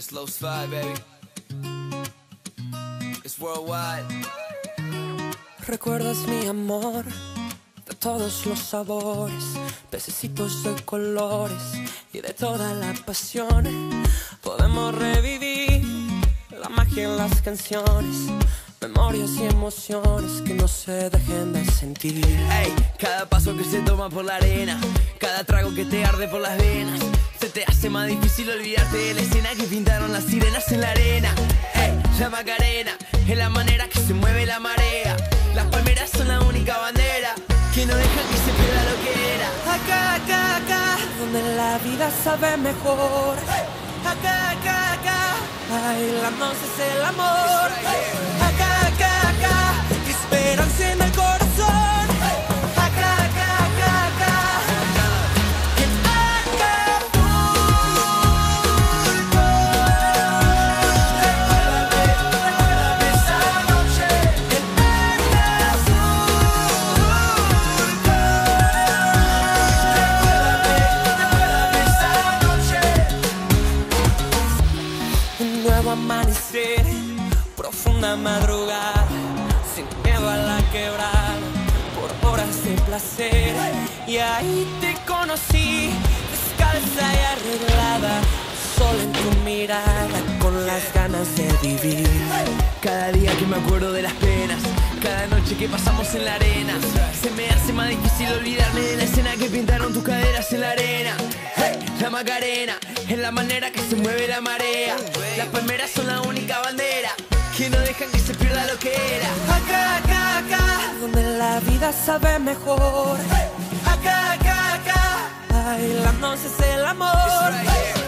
It's Low Slide, baby. It's worldwide. ¿Recuerdas mi amor? De todos los sabores, pececitos de colores y de toda la pasión. Podemos revivir la magia en las canciones, memorias y emociones que no se dejen de sentir. Ey, cada paso que se toma por la arena, cada trago que te arde por las venas, se te hace más difícil olvidarte de la escena que pintaron las sirenas en la arena. Ey, la Macarena es la manera que se mueve la marea. Las palmeras son la única bandera que no deja que se pierda lo que era. Acá, acá, acá, donde la vida sabe mejor. Acá, acá, acá, bailamos es el amor. Acá, acá, acá, esperanza en el corazón. Acá, acá, acá, acá, en Acapulco. Recuérdame esa noche en Acapulco. Recuérdame esa noche. Un nuevo amanecer, profunda madrugada, sin miedo a la quebrada, por horas de placer. Y ahí te conocí, descalza y arreglada, sol en tu mirada, con las ganas de vivir. Cada día que me acuerdo de las penas, cada noche que pasamos en la arena, se me hace más difícil olvidarme de la escena que pintaron tus caderas en la arena. Hey, la Macarena es la manera que se mueve la marea. Las palmeras son la única bandera que no dejan que se pierda lo que era. Acá, acá, acá, donde la vida sabe mejor. Acá, acá, acá, bailamos es el amor.